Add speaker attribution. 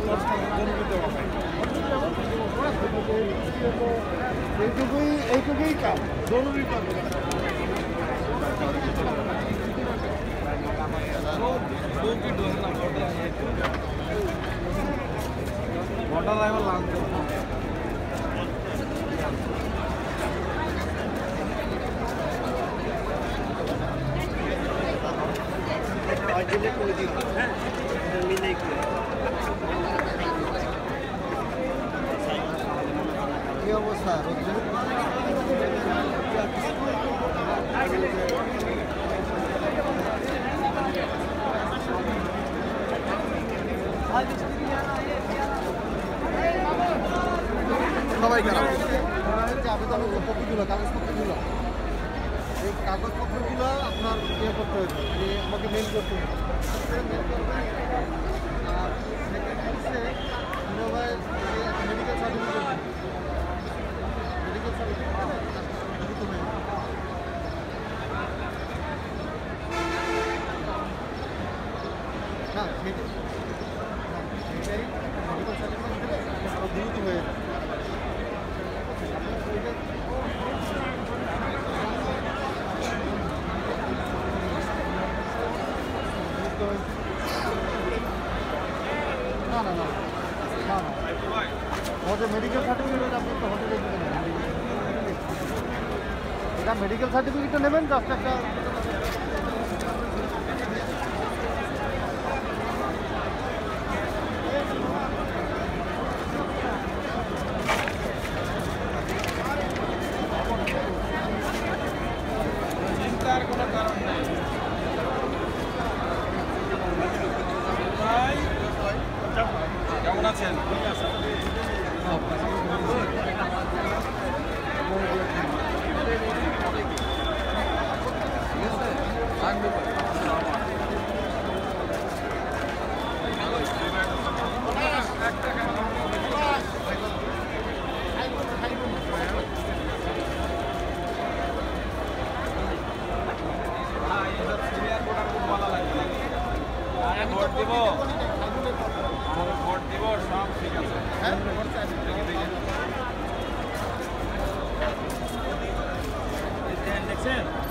Speaker 1: এইটুকুই কাজ জরুরি কাজ। বর্ডার ড্রাইভার লাগবে কি অবস্থা? সবাই আবেদনের কপিগুলো কাগজপত্রগুলো, এই কাগজপত্রগুলো আপনার ইয়ে করতে হবে, যে আমাকে মেল করতে হবে। আর সেকেন্ড হচ্ছে মেডিকেল সার্টিফিকেট, মেডিকেল সার্টিফিকেট না, মেডিকেল সার্টিফিকেট দ্রুত হয়ে যাবে। না না না না না হোটেল মেডিকেল সার্টিফিকেট আপনি তো হোটেলে দেবেন, এটা মেডিকেল সার্টিফিকেটটা নেবেন, জাস্ট একটা চিন্তার কোনো কারণ নেই। কেমন আছেন? ভোট দিব, ভোট দিব, সব ঠিক আছে। দেখছেন?